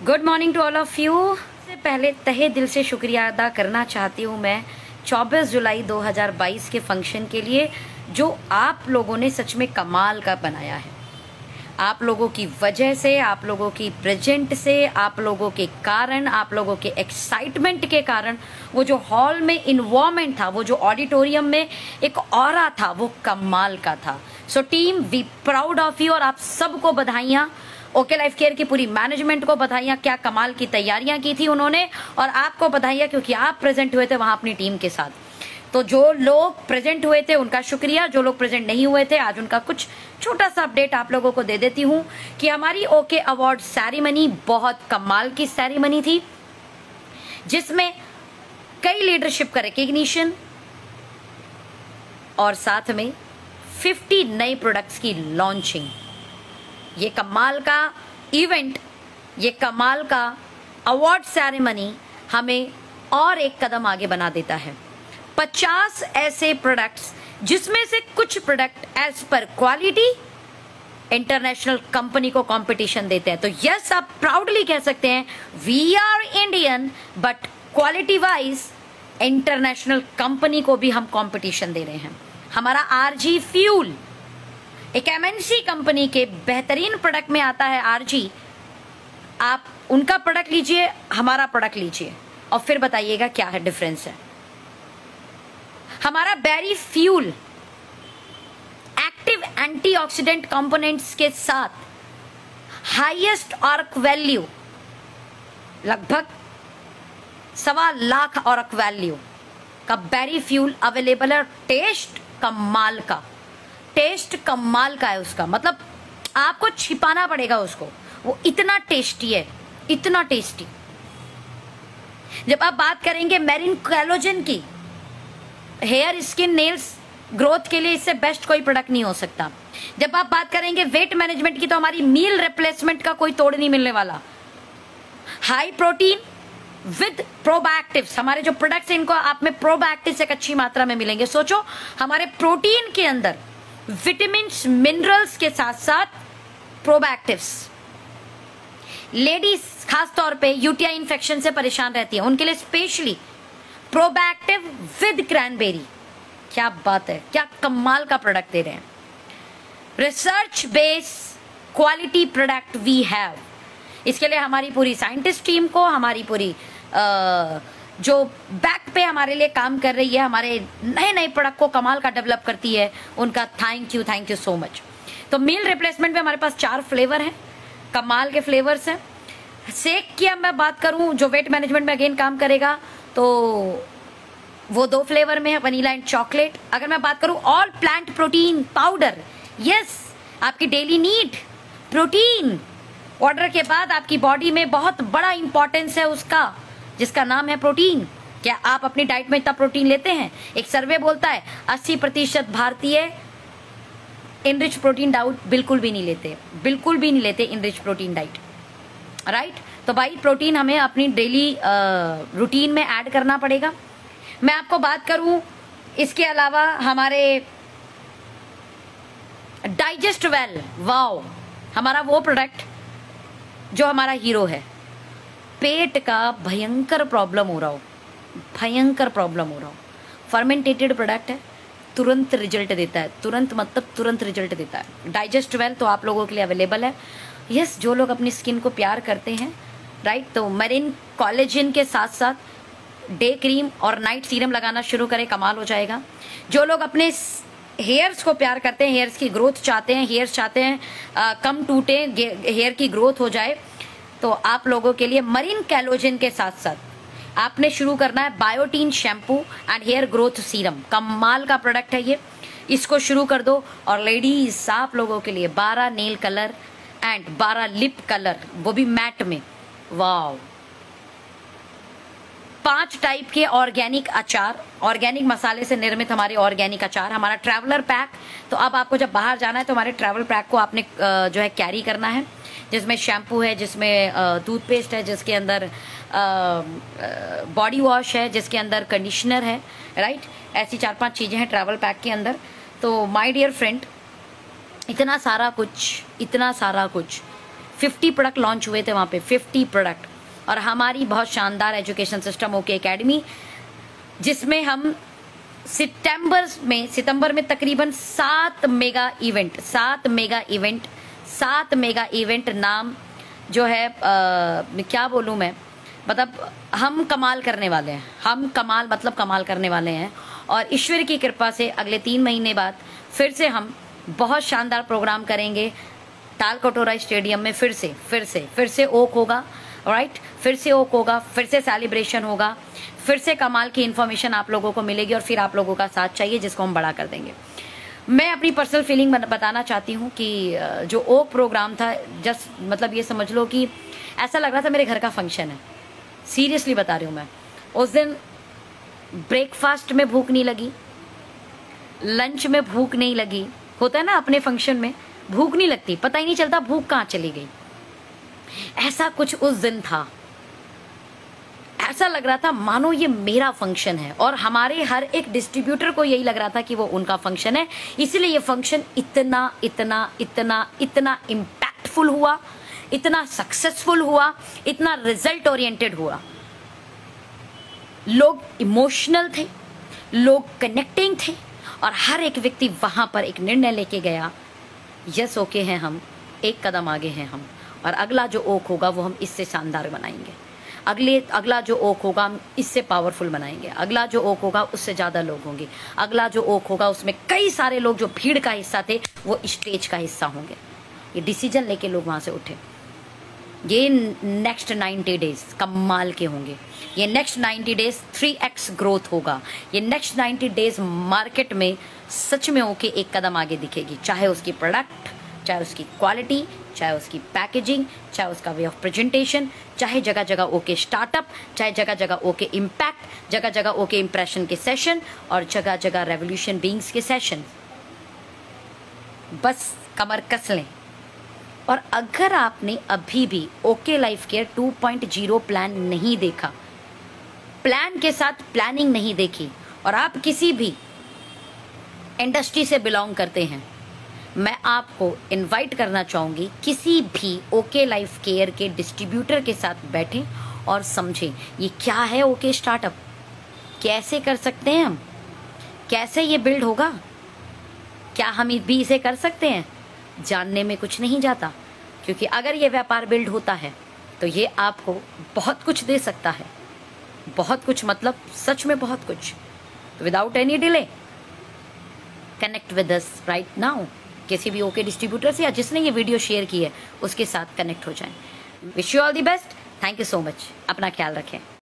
Good morning to all of you. सबसे पहले तहे दिल से शुक्रिया अदा करना चाहती हूँ मैं 24 जुलाई 2022 के फंक्शन के लिए, जो आप लोगों ने सच में कमाल का बनाया है। आप लोगों की वजह से, आप लोगों की प्रेजेंट से, आप लोगों के कारण, आप लोगों के एक्साइटमेंट के कारण वो जो हॉल में इन्वॉल्वमेंट था, वो जो ऑडिटोरियम में एक ऑरा था, वो कमाल का था। So team, we proud of you और आप सबको बधाइयाँ। ओके लाइफ केयर की पूरी मैनेजमेंट को बधाइयाँ, क्या कमाल की तैयारियां की थी उन्होंने, और आपको बधाइयाँ क्योंकि आप प्रेजेंट हुए थे वहां अपनी टीम के साथ। तो जो लोग प्रेजेंट हुए थे उनका शुक्रिया, जो लोग प्रेजेंट नहीं हुए थे आज उनका कुछ छोटा सा अपडेट आप लोगों को दे देती हूँ कि हमारी ओके अवार्ड सेरेमनी बहुत कमाल की सेरेमनी थी, जिसमें कई लीडरशिप का रिकग्निशन और साथ में 50 नए प्रोडक्ट्स की लॉन्चिंग। ये कमाल का इवेंट, ये कमाल का अवार्ड सेरेमनी हमें और एक कदम आगे बना देता है। 50 ऐसे प्रोडक्ट्स जिसमें से कुछ product as per quality international company को कंपटीशन देते हैं। तो यस, आप प्राउडली कह सकते हैं we are Indian but quality wise international company को भी हम कंपटीशन दे रहे हैं। हमारा आरजी फ्यूल एक एमएनसी कंपनी के बेहतरीन प्रोडक्ट में आता है। आरजी, आप उनका प्रोडक्ट लीजिए, हमारा प्रोडक्ट लीजिए और फिर बताइएगा क्या है डिफरेंस है। हमारा berry fuel active antioxidant components के साथ हाईएस्ट ऑर्क वैल्यू, लगभग 1.25 लाख ऑर्क वैल्यू का बेरी फ्यूल अवेलेबल है। टेस्ट कमाल का, टेस्ट कमाल का है उसका, मतलब आपको छिपाना पड़ेगा उसको, वो इतना टेस्टी है, इतना टेस्टी। जब आप बात करेंगे मेरिन कोलेजन की, हेयर स्किन नेल्स ग्रोथ के लिए इससे बेस्ट कोई प्रोडक्ट नहीं हो सकता। जब आप बात करेंगे वेट मैनेजमेंट की, तो हमारी मील रिप्लेसमेंट का कोई तोड़ नहीं मिलने वाला। हाई प्रोटीन विद प्रोबायोटिक्स, हमारे जो प्रोडक्ट्स हैं इनको आप में प्रोबायोटिक्स एक अच्छी मात्रा में मिलेंगे। सोचो, हमारे प्रोटीन के अंदर विटामिन मिनरल्स के साथ साथ प्रोबायोटिक्स। लेडीज खास तौर पे यूटीआई इन्फेक्शन से परेशान रहती है, उनके लिए स्पेशली प्रोबैक्टिव विद क्रैनबेरी। क्या बात है, क्या कमाल का प्रोडक्ट दे रहे हैं। Research base quality product we have. इसके लिए हमारी पूरी साइंटिस्ट टीम को, हमारी पूरी जो बैक पे हमारे लिए काम कर रही है, हमारे नए नए प्रोडक्ट को कमाल का डेवलप करती है, उनका थैंक यू सो मच। तो मील रिप्लेसमेंट में हमारे पास 4 फ्लेवर हैं, कमाल के फ्लेवर्स हैं। शेक की अब मैं बात करूं जो वेट मैनेजमेंट में अगेन काम करेगा, तो वो 2 फ्लेवर में है, वनीला एंड चॉकलेट। अगर मैं बात करूं all plant protein powder, yes, आपकी डेली नीड प्रोटीन ऑर्डर के बाद आपकी बॉडी में बहुत बड़ा इंपॉर्टेंस है उसका, जिसका नाम है प्रोटीन। क्या आप अपनी डाइट में इतना प्रोटीन लेते हैं? एक सर्वे बोलता है 80% भारतीय इनरिच प्रोटीन डाइट बिल्कुल भी नहीं लेते, बिल्कुल भी नहीं लेते इनरिच प्रोटीन डाइट, राइट। तो भाई प्रोटीन हमें अपनी डेली रूटीन में ऐड करना पड़ेगा। मैं आपको बात करूं इसके अलावा हमारे डाइजेस्ट वेल, वाओ, हमारा वो प्रोडक्ट जो हमारा हीरो है। पेट का भयंकर प्रॉब्लम हो रहा हो, भयंकर प्रॉब्लम हो रहा हो, फर्मेंटेटेड प्रोडक्ट है, तुरंत रिजल्ट देता है, तुरंत मतलब तुरंत रिजल्ट देता है। डाइजेस्ट वेल तो आप लोगों के लिए अवेलेबल है। यस, जो लोग अपनी स्किन को प्यार करते हैं, राइट, तो मेरिन कोलेजन के साथ साथ डे क्रीम और नाइट सीरम लगाना शुरू करें, कमाल हो जाएगा। जो लोग अपने हेयर्स को प्यार करते हैं, हेयर्स की ग्रोथ चाहते हैं, हेयर्स चाहते हैं कम टूटे, हेयर की ग्रोथ हो जाए, तो आप लोगों के लिए मरीन कोलेजन के साथ साथ आपने शुरू करना है biotin shampoo and hair growth serum. कमाल का प्रोडक्ट है ये, इसको शुरू कर दो। और लेडीज, आप लोगों के लिए 12 nail colour and 12 lip colour, वो भी मैट में, वाव। 5 टाइप के ऑर्गेनिक अचार, ऑर्गेनिक मसाले से निर्मित हमारे ऑर्गेनिक अचार। हमारा ट्रैवलर पैक, तो अब आपको जब बाहर जाना है तो हमारे ट्रैवल पैक को आपने जो है कैरी करना है, जिसमें शैम्पू है, जिसमें टूथपेस्ट है, जिसके अंदर बॉडी वॉश है, जिसके अंदर कंडीशनर है, राइट। ऐसी 4-5 चीज़ें हैं ट्रैवल पैक के अंदर। तो माय डियर फ्रेंड, इतना सारा कुछ 50 प्रोडक्ट लॉन्च हुए थे वहाँ पे, 50 प्रोडक्ट। और हमारी बहुत शानदार एजुकेशन सिस्टम ओके एकेडमी, जिसमें हम सितंबर में तकरीबन 7 मेगा इवेंट नाम जो है क्या बोलूँ मैं, मतलब हम कमाल करने वाले हैं, हम कमाल करने वाले हैं। और ईश्वर की कृपा से अगले 3 महीने बाद फिर से हम बहुत शानदार प्रोग्राम करेंगे तालकटोरा स्टेडियम में। फिर से ओक होगा, राइट, फिर से ओक होगा, फिर से सेलिब्रेशन होगा, फिर से कमाल की इन्फॉर्मेशन आप लोगों को मिलेगी और फिर आप लोगों का साथ चाहिए जिसको हम बड़ा कर देंगे। मैं अपनी पर्सनल फीलिंग बताना चाहती हूँ कि जो ओक प्रोग्राम था, जस्ट मतलब ये समझ लो कि ऐसा लग रहा था मेरे घर का फंक्शन है। सीरियसली बता रही हूँ मैं। उस दिन ब्रेकफास्ट में भूख नहीं लगी, लंच में भूख नहीं लगी, होता है ना अपने फंक्शन में भूख नहीं लगती, पता ही नहीं चलता भूख कहाँ चली गई। ऐसा कुछ उस दिन था, ऐसा लग रहा था मानो ये मेरा फंक्शन है। और हमारे हर एक डिस्ट्रीब्यूटर को यही लग रहा था कि वो उनका फंक्शन है, इसलिए ये फंक्शन इतना इम्पैक्टफुल हुआ, इतना सक्सेसफुल हुआ, इतना रिजल्ट ओरिएंटेड हुआ। लोग इमोशनल थे, लोग कनेक्टिंग थे, और हर एक व्यक्ति वहां पर एक निर्णय लेके गया, यस ओके हैं हम, एक कदम आगे हैं हम, और अगला जो ओक होगा वो हम इससे शानदार बनाएंगे, अगला जो ओक होगा हम इससे पावरफुल बनाएंगे, अगला जो ओक होगा उससे ज़्यादा लोग होंगे, अगला जो ओक होगा उसमें कई सारे लोग जो भीड़ का हिस्सा थे वो स्टेज का हिस्सा होंगे। ये डिसीजन लेके लोग वहाँ से उठे। ये नेक्स्ट 90 डेज कमाल के होंगे, ये नेक्स्ट 90 डेज 3x ग्रोथ होगा, ये नेक्स्ट 90 डेज मार्केट में सच में ओके एक कदम आगे दिखेगी, चाहे उसकी प्रोडक्ट, चाहे उसकी क्वालिटी, चाहे उसकी पैकेजिंग, चाहे उसका वे ऑफ प्रेजेंटेशन, चाहे जगह जगह ओके स्टार्टअप, चाहे जगह जगह ओके इम्पैक्ट, जगह जगह ओके इम्प्रेशन के सेशन, और जगह जगह रेवोल्यूशन बीइंग्स के सेशन। बस कमर कस लें। और अगर आपने अभी भी ओके लाइफ केयर 2.0 प्लान नहीं देखा, प्लान के साथ प्लानिंग नहीं देखी, और आप किसी भी इंडस्ट्री से बिलोंग करते हैं, मैं आपको इनवाइट करना चाहूँगी किसी भी ओके लाइफ केयर के डिस्ट्रीब्यूटर के साथ बैठें और समझें ये क्या है ओके स्टार्टअप, कैसे कर सकते हैं हम, कैसे ये बिल्ड होगा, क्या हम भी इसे कर सकते हैं। जानने में कुछ नहीं जाता, क्योंकि अगर ये व्यापार बिल्ड होता है तो ये आपको बहुत कुछ दे सकता है, बहुत कुछ, मतलब सच में बहुत कुछ। Without any delay connect with us right now. किसी भी ओके डिस्ट्रीब्यूटर से या जिसने ये वीडियो शेयर की है उसके साथ कनेक्ट हो जाएं। Wish you all the best. Thank you so much. अपना ख्याल रखें।